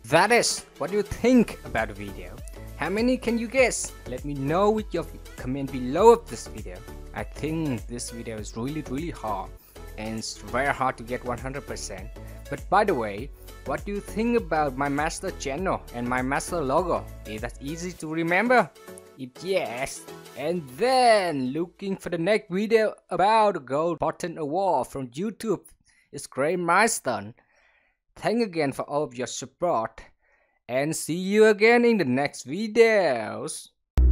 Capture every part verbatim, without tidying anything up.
That is, what do you think about the video? How many can you guess? Let me know with your comment below of this video. I think this video is really really hard and it's very hard to get one hundred percent. But by the way, what do you think about my master channel and my master logo? Is that easy to remember? If yes, and then looking for the next video about the Gold Button Award from YouTube is great milestone. Thank again for all of your support and see you again in the next videos.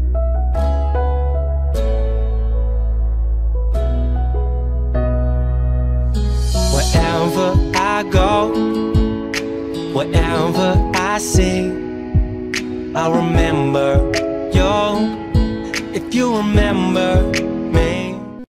Wherever I go, wherever I see, I'll remember you. If you remember